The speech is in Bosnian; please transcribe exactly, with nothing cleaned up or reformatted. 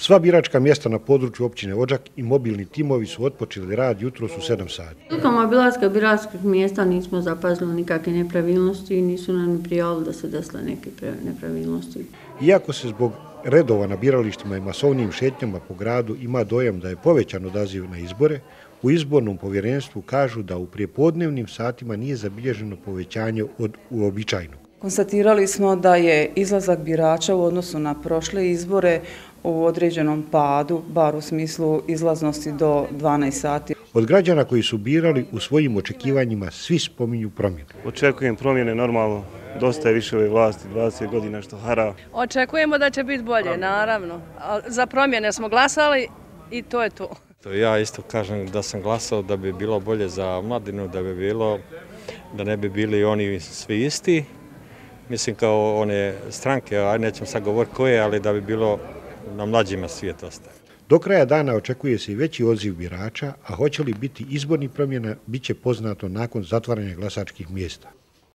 Sva biračka mjesta na području općine Odžak i mobilni timovi su otpočeli rad jutros u sedam sati. Prilikom obilaska biračkih mjesta nismo zapazili nikakve nepravilnosti i nisu nam prijavili da se desile neke nepravilnosti. Iako se zbog redova na biralištima i masovnim šetnjama po gradu ima dojam da je povećan odaziv na izbore, u izbornom povjerenstvu kažu da u prijepodnevnim satima nije zabilježeno povećanje od uobičajenog. Konstatirali smo da je izlazak birača u odnosu na prošle izbore u određenom padu, bar u smislu izlaznosti do dvanaest sati. Od građana koji su birali u svojim očekivanjima svi spominju promjene. Očekujem promjene normalno, dosta je više ove vlasti, dvadeset godina što hara. Očekujemo da će biti bolje, naravno. Za promjene smo glasali i to je to. Ja isto kažem da sam glasao da bi bilo bolje za omladinu, da bi bilo, da ne bi bili oni svi isti. Mislim kao one stranke, a nećem sad govoriti koje, ali da bi bilo na mlađima svijet ostaje. Do kraja dana očekuje se i veći odziv birača, a hoće li biti izbornih promjena, bit će poznato nakon zatvaranja glasačkih mjesta.